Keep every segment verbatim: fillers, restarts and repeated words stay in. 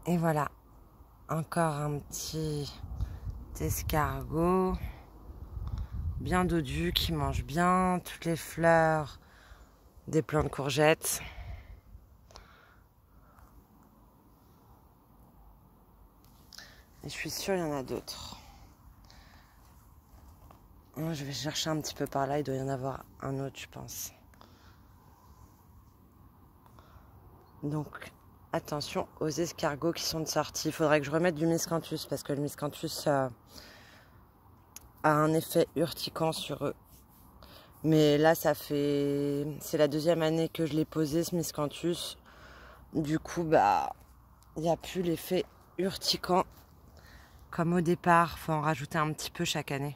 Et voilà, encore un petit escargot bien dodu qui mange bien toutes les fleurs des plants de courgettes. Et je suis sûre qu'il y en a d'autres. Je vais chercher un petit peu par là, il doit y en avoir un autre, je pense. Donc, attention aux escargots qui sont de sortie. Il faudrait que je remette du miscanthus parce que le miscanthus euh, a un effet urticant sur eux. Mais là, ça fait... c'est la deuxième année que je l'ai posé, ce miscanthus. Du coup, bah, il n'y a plus l'effet urticant comme au départ. Il faut en rajouter un petit peu chaque année.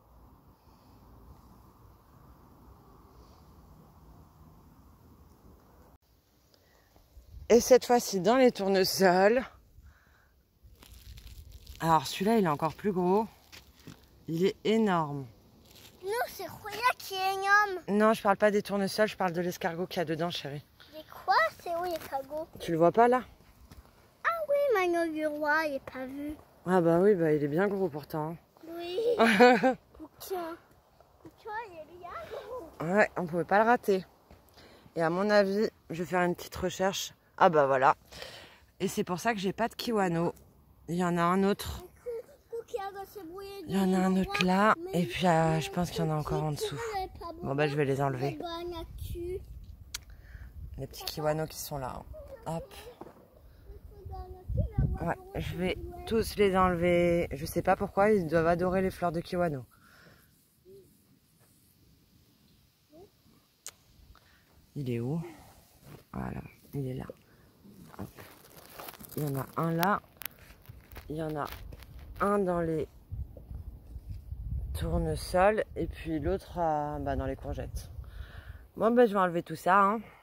Et cette fois-ci, dans les tournesols. Alors, celui-là, il est encore plus gros. Il est énorme. Non, c'est Roya qui est énorme. Non, je parle pas des tournesols, je parle de l'escargot qu'il y a dedans, chérie. Mais quoi? C'est où l'escargot? Tu le vois pas, là? Ah oui, Manon du Roi, il n'est pas vu. Ah bah oui, bah il est bien gros pourtant. Oui. Tiens. Tiens, il est bien gros. Ouais, on pouvait pas le rater. Et à mon avis, je vais faire une petite recherche. Ah bah voilà. Et c'est pour ça que j'ai pas de kiwano. Il y en a un autre. Il y en a un autre là. Et puis euh, je pense qu'il y en a encore en dessous. Bon bah je vais les enlever. Les petits kiwanos qui sont là. Hop. Ouais, je vais tous les enlever. Je sais pas pourquoi, ils doivent adorer les fleurs de kiwano. Il est où? Voilà, il est là. Hop. Il y en a un là. Il y en a un dans les tournesols. Et puis l'autre bah, dans les courgettes. Bon, bah, je vais enlever tout ça. Hein.